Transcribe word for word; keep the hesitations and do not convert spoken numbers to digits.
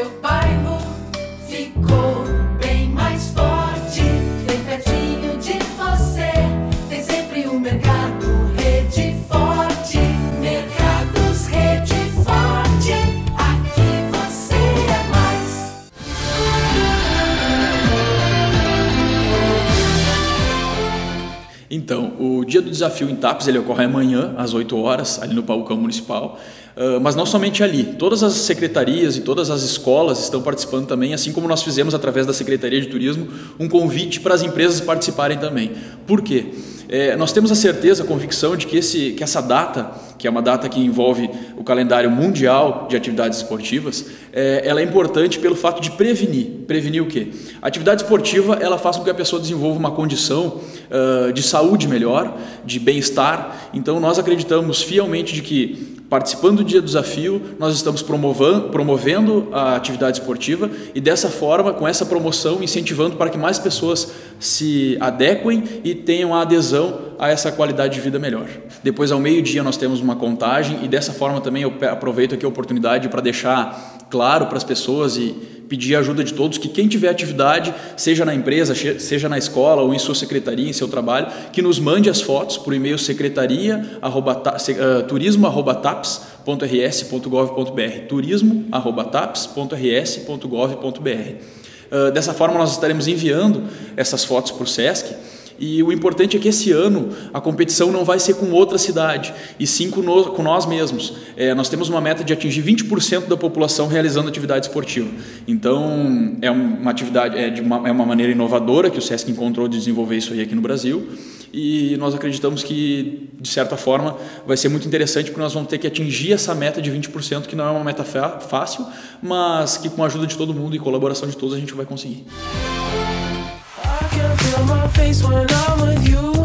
seu bairro ficou bem mais forte, bem pertinho de você. Tem sempre um mercado Rede Forte, Mercados Rede Forte, aqui você é mais. Então, o Dia do Desafio em TAPS ele ocorre amanhã, às oito horas, ali no Palcão Municipal. Uh, mas não somente ali, todas as secretarias e todas as escolas estão participando também, assim como nós fizemos através da Secretaria de Turismo um convite para as empresas participarem também. Por quê? É, nós temos a certeza, a convicção de que, esse, que essa data, que é uma data que envolve o calendário mundial de atividades esportivas, é, ela é importante pelo fato de prevenir. Prevenir o quê? A atividade esportiva ela faz com que a pessoa desenvolva uma condição uh, de saúde melhor, de bem-estar. Então nós acreditamos fielmente de que participando do Dia do Desafio, nós estamos promovendo, promovendo a atividade esportiva e dessa forma, com essa promoção, incentivando para que mais pessoas se adequem e tenham a adesão a essa qualidade de vida melhor. Depois, ao meio-dia, nós temos uma contagem e dessa forma também eu aproveito aqui a oportunidade para deixar claro para as pessoas e pedir a ajuda de todos que quem tiver atividade, seja na empresa, seja na escola ou em sua secretaria, em seu trabalho, que nos mande as fotos por e-mail secretaria arroba, uh, turismo arroba taps ponto r s ponto gov ponto b r, turismo arroba taps ponto r s ponto gov ponto b r. Uh, dessa forma nós estaremos enviando essas fotos para o SESC. E o importante é que esse ano a competição não vai ser com outra cidade, e sim com, no, com nós mesmos. É, nós temos uma meta de atingir vinte por cento da população realizando atividade esportiva. Então, é uma atividade, é, de uma, é uma maneira inovadora que o SESC encontrou de desenvolver isso aí aqui no Brasil. E nós acreditamos que, de certa forma, vai ser muito interessante, porque nós vamos ter que atingir essa meta de vinte por cento, que não é uma meta fácil, mas que com a ajuda de todo mundo e colaboração de todos a gente vai conseguir. Feel my face when I'm with you.